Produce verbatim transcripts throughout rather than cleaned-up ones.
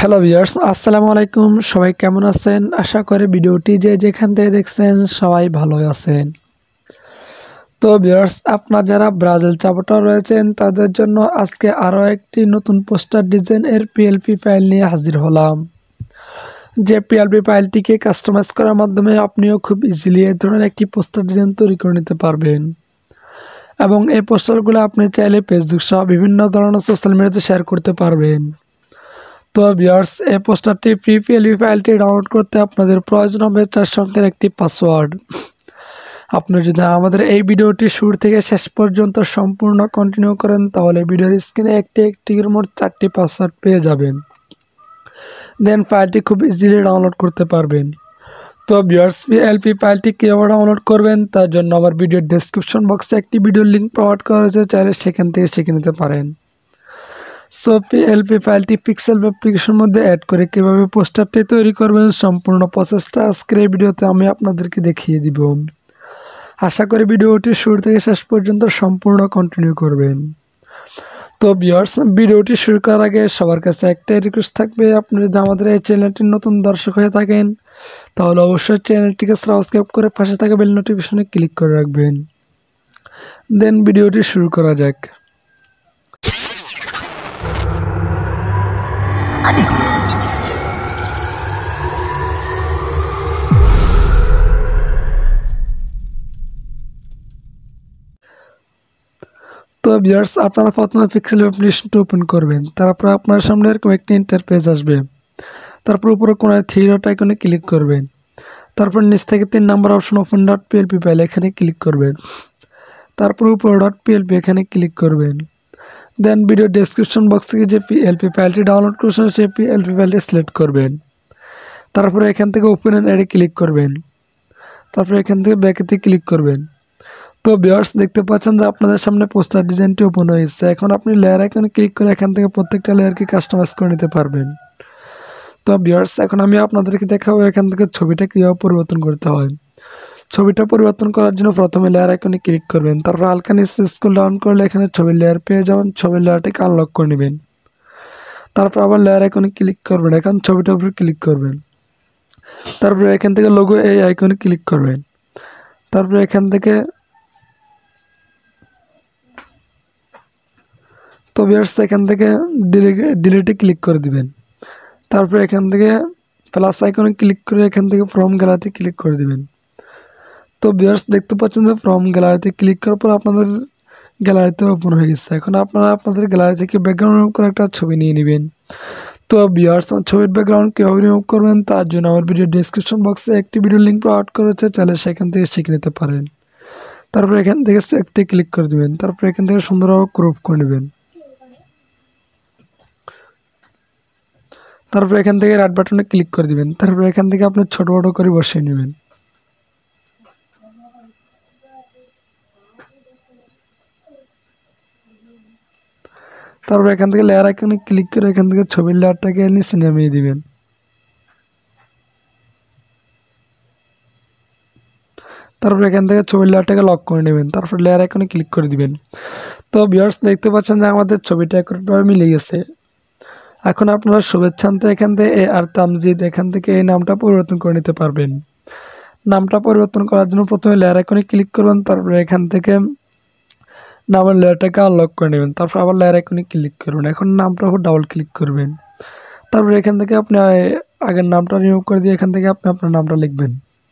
Hello viewers, আসসালামু আলাইকুম। সবাই কেমন আছেন? আশা করি ভিডিওটি যে যেখান থেকে দেখছেন সবাই ভালো আছেন। তো ভিউয়ার্স, আপনারা যারা ব্রাজিল সাপোর্টার রয়েছেন তাদের জন্য আজকে আরও একটি নতুন পোস্টার ডিজাইন এর পিএলপি ফাইল নিয়ে হাজির হলাম। যে পিএলপি ফাইলটিকে কাস্টমাইজ করার মাধ্যমে আপনিও খুব ইজিলি এই ধরনের একটি পোস্টার ডিজাইন তৈরি করে নিতে পারবেন এবং এই পোস্টারগুলো আপনি চাইলে ফেসবুক সহ বিভিন্ন ধরনের সোশ্যাল মিডিয়াতে শেয়ার করতে পারবেন। তো ভিউয়ার্স, এই পোস্টারটি ফ্রি পিএলপি ফাইলটি ডাউনলোড করতে আপনাদের প্রয়োজন হবে চার সংখ্যার একটি পাসওয়ার্ড। আপনি যদি আমাদের এই ভিডিওটি শুরু থেকে শেষ পর্যন্ত সম্পূর্ণ কন্টিনিউ করেন তাহলে ভিডিওর স্ক্রিনে একটি একটি মোট চারটি পাসওয়ার্ড পেয়ে যাবেন। দেন ফাইলটি খুব ইজিলি ডাউনলোড করতে পারবেন। তো ভিউয়ার্স, পিএলপি ফাইলটি কীভাবে ডাউনলোড করবেন তার জন্য আমার ভিডিওর ডেসক্রিপশন বক্সে একটি ভিডিওর লিঙ্ক প্রোভাইড করা হয়েছে, চাইলে সেখান থেকে শিখে নিতে পারেন। সো পিএলপি ফাইলটি পিক্সেল অ্যাপ্লিকেশনের মধ্যে অ্যাড করে কীভাবে পোস্টারটি তৈরি করবেন সম্পূর্ণ প্রসেসটা আজকের এই ভিডিওতে আমি আপনাদেরকে দেখিয়ে দিব। আশা করি ভিডিওটি শুরু থেকে শেষ পর্যন্ত সম্পূর্ণ কন্টিনিউ করবেন। তো ভিউয়ার্স, ভিডিওটি শুরু করার আগে সবার কাছে একটাই রিকোয়েস্ট থাকবে, আপনি যদি আমাদের এই চ্যানেলটির নতুন দর্শক হয়ে থাকেন তাহলে অবশ্যই চ্যানেলটিকে সাবস্ক্রাইব করে পাশে থাকা বেল নোটিফিকেশনে ক্লিক করে রাখবেন। দেন ভিডিওটি শুরু করা যাক। তো ভিউয়ার্স, আপনারা প্রথমে পিক্সেল অ্যাপ্লিকেশনটি ওপেন করবেন। তারপর আপনার সামনে এরকম একটি ইন্টারফেস আসবে। তারপর উপরে কোনায় থ্রি ডট আইকনে ক্লিক করবেন। তারপর নিচ থেকে তিন নম্বর option open dot PLP file এখানে ক্লিক করবেন। তারপর উপরে ডট পিএলপি এখানে ক্লিক করবেন। দেন ভিডিও ডেসক্রিপশন বক্স থেকে যে পিএলপি ফাইলটি ডাউনলোড করেছেন সেই পিএলপি ফাইলটি সিলেক্ট করবেন। তারপরে এখান থেকে ওপেন অ্যান্ড অ্যাডে ক্লিক করবেন। তারপরে এখান থেকে ব্যাকেতে ক্লিক করবেন। তো ভিউয়ার্স, দেখতে পাচ্ছেন যে আপনাদের সামনে পোস্টার ডিজাইনটি ওপেন হয়েছে। এখন আপনি লেয়ার আইকনে ক্লিক করে এখান থেকে প্রত্যেকটা লেয়ারকে কাস্টমাইজ করে নিতে পারবেন। তো ভিউয়ার্স, এখন আমি আপনাদেরকে দেখাবো এখান থেকে ছবিটা কীভাবে পরিবর্তন করতে হয়। ছবিটা পরিবর্তন করার জন্য প্রথমে লেয়ার আইকনে ক্লিক করবেন। তারপর হালকা নিচে স্ক্রল ডাউন করলে এখানে ছবির লেয়ার পেয়ে যাবেন। ছবির লেয়ারটাকে আনলক করে নেবেন। তারপর আবার লেয়ার আইকনে ক্লিক করবেন। এখন ছবিটার উপরে ক্লিক করবেন। তারপরে এখান থেকে লোগো এই আইকনে ক্লিক করবেন। তারপরে এখান থেকে তো ভিউয়ার্স, এখান থেকে ডিলিটে ক্লিক করে দিবেন। তারপরে এখান থেকে প্লাস আইকনে ক্লিক করে এখান থেকে ফ্রম গ্যালারিতে ক্লিক করে দিবেন। তো ভিউয়ার্স, দেখতে পাচ্ছেন যে ফ্রম গ্যালারিতে ক্লিক করার পর আপনাদের গ্যালারিতে ওপেন হয়ে গেছে। এখন আপনারা আপনাদের গ্যালারি থেকে ব্যাকগ্রাউন্ড রিমুভ করে একটা ছবি নিয়ে নেবেন। তো ভিউয়ার্স, ছবির ব্যাকগ্রাউন্ড কীভাবে রিমুভ করবেন তার জন্য আমার ভিডিও ডেসক্রিপশন বক্সে একটি ভিডিও লিঙ্ক প্রোভাইড করেছে, চাইলে সেখান থেকে শিখে নিতে পারেন। তারপর এখান থেকে একটি ক্লিক করে দেবেন। তারপর এখান থেকে সুন্দরভাবে ক্রপ করে নেবেন। তারপর এখান থেকে রাইট বাটনে ক্লিক করে দিবেন। তারপর এখান থেকে আপনি ছোট বড় করে বসিয়ে নেবেন। তারপর এখান থেকে লেয়ার আইকনে ক্লিক করে এখান থেকে ছবির লেয়ারটাকে নিচে নামিয়ে দিবেন। তারপর এখান থেকে ছবির লেয়ারটাকে লক করে নেবেন। তারপর লেয়ার আইকনে ক্লিক করে দিবেন। তো ভিউয়ার্স, দেখতে পাচ্ছেন যে আমাদের ছবিটা একভাবে মিলে গেছে। এখন আপনারা শুভেচ্ছান্তে এখান থেকে এ আর তামজিদ এখান থেকে এই নামটা পরিবর্তন করে নিতে পারবেন। নামটা পরিবর্তন করার জন্য প্রথমে লেয়ার আইকনে ক্লিক করবেন। তারপরে এখান থেকে নামের লেয়ারটাকে আনলক করে নেবেন। তারপর আবার লেয়ার আইকনে ক্লিক করবেন। এখন নামটার উপর ডাবল ক্লিক করবেন। তারপর এখান থেকে আপনি আগের নামটা রিমুভ করে দিয়ে এখান থেকে আপনি আপনার নামটা লিখবেন।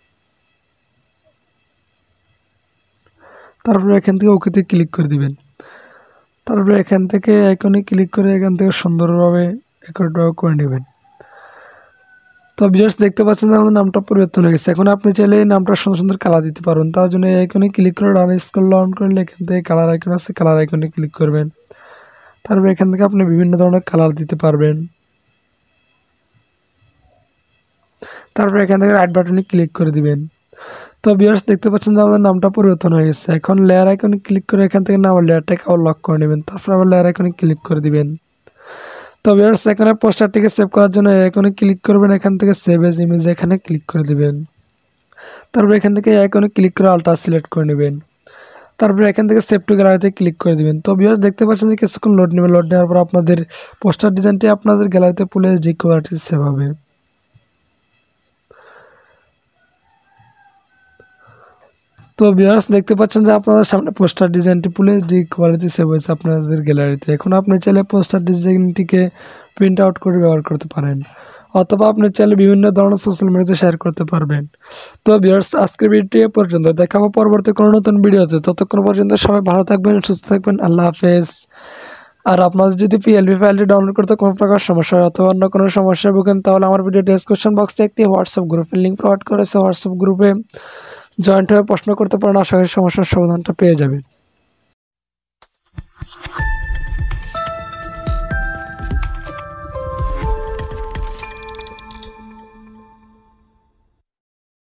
তারপরে এখান থেকে ওকেতে ক্লিক করে দিবেন। তারপরে এখান থেকে আইকনে ক্লিক করে এখান থেকে সুন্দরভাবে একটভাবে করে নেবেন। তো ভিউয়ার্স, দেখতে পাচ্ছেন যে আমাদের নামটা পরিবর্তন হয়ে গেছে। এখন আপনি চাইলে এই নামটা সুন্দর সুন্দর কালার দিতে পারবেন। তার জন্য এই আইকনে ক্লিক করে ডান স্ক্রল ডাউন করলে এখান থেকে কালার আইকন আছে, কালার আইকনে ক্লিক করবেন। তারপরে এখান থেকে আপনি বিভিন্ন ধরনের কালার দিতে পারবেন। তারপরে এখান থেকে রাইট বাটনে ক্লিক করে দিবেন। তো ভিউয়ার্স, দেখতে পাচ্ছেন যে আমাদের নামটা পরিবর্তন হয়ে গেছে। এখন লেয়ার আইকনে ক্লিক করে এখান থেকে নামের লেয়ারটাকে আবার লক করে নেবেন। তারপর আবার লেয়ার আইকনে ক্লিক করে দিবেন। তো ভিউয়ার্স, এখানে পোস্টারটিকে সেভ করার জন্য আইকনে ক্লিক করবেন। এখান থেকে সেভ এজ ইমেজ এখানে ক্লিক করে দিবেন। তারপর এখান থেকে আইকনে ক্লিক করে আলট্রা সিলেক্ট করে নেবেন। তারপরে এখান থেকে সেভ টু গ্যালারিতে ক্লিক করে দিবেন। তো ভিউয়ার্স দেখতে পাচ্ছেন যে কিছুক্ষণ লোড নেবে, লোড নেওয়ার পর আপনাদের পোস্টার ডিজাইনটি আপনাদের গ্যালারিতে পুলে যে কোয়ালিটি সেভ হবে। তো ভিউয়ার্স দেখতে পাচ্ছেন যে আপনাদের সামনে পোস্টার ডিজাইনটি পুলে যে কোয়ালিটি সেভ হয়েছে আপনাদের গ্যালারিতে। এখন আপনি চাইলে পোস্টার ডিজাইনটিকে প্রিন্ট আউট করে ব্যবহার করতে পারেন, অথবা আপনি চাইলে বিভিন্ন ধরনের সোশ্যাল মিডিয়াতে শেয়ার করতে পারবেন। তো ভিউয়ার্স আজকের ভিডিওটি এ পর্যন্ত, দেখাবো পরবর্তী কোনো নতুন ভিডিওতে। ততক্ষণ পর্যন্ত সবাই ভালো থাকবেন, সুস্থ থাকবেন, আল্লাহ হাফেজ। আর আপনাদের যদি পিএলপি ফাইলটি ডাউনলোড করতে কোনো প্রকার সমস্যা হয় অথবা অন্য কোনো সমস্যায় ভোগেন, তাহলে আমার ভিডিও ডেসক্রিপশন বক্সে একটি হোয়াটসঅ্যাপ গ্রুপের লিঙ্ক প্রোভাইড করেছে। হোয়াটসঅ্যাপ গ্রুপে জয়েন্ট হয়ে প্রশ্ন করতে পারেন, আশা করি সমস্যার সমাধানটা পেয়ে যাবেন।